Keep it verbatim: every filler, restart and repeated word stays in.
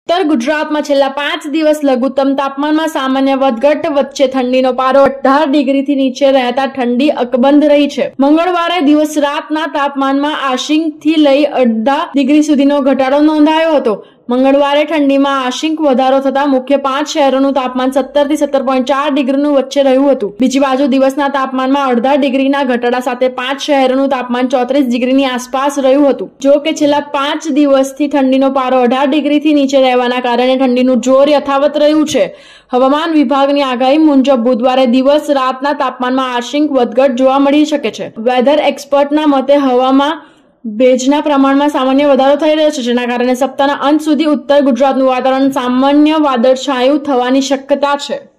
उत्तर गुजरात में छेल्ला पांच दिवस लघुत्तम तापमान में सामान्य વધઘટ वच्चे ठंडीनो पारो अठार डिग्री थी नीचे रहता ठंडी अकबंध रही है। मंगळवारे दिवस रातना तापमान में आंशिक थी लई अर्धा डिग्री सुधीनो घटाडो नोंधायो हतो। मंगळवारे ठंडी में आंशिक वधारो थता मुख्य पांच शहरों तापमान सत्तर थी सत्तर पॉइंट चार डिग्री वच्चे रह्युं हतुं। बीजी बाजु दिवसना तापमान में अर्धा डिग्री घटाडा साथे पांच शहरों तापमान चौतरीस डिग्री आसपास रह्युं हतुं। जो के छेल्ला पांच दिवसथी ठंडीनो पारो अठार डिग्री थी नीचे રહેવાના કારણે ઠંડીનું જોર યથાવત રહ્યું છે। હવામાન વિભાગની આગાહી મુજબ બુધવારે દિવસ રાતના તાપમાનમાં આંશિક વધઘટ જોવા મળી શકે છે। વેધર એક્સપર્ટના મતે હવામાં ભેજના પ્રમાણમાં સામાન્ય વધારો થઈ રહ્યો છે, જેના કારણે સપ્તાહના અંત સુધી ઉત્તર ગુજરાતનું વાતાવરણ સામાન્ય વાદળછાયું થવાની શક્યતા છે।